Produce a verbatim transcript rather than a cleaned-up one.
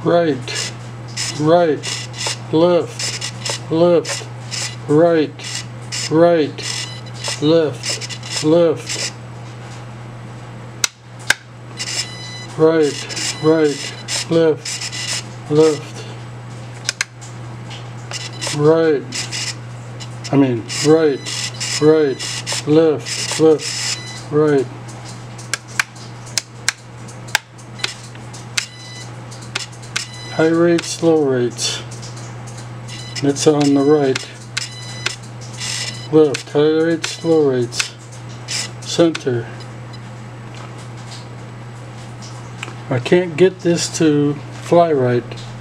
right, right, left, left, right, right, left, left, right, right, left, left, right, I mean right, right, left, left, right. High rates, low rates. That's on the right. Left, high rates, low rates. Center. I can't get this to fly right.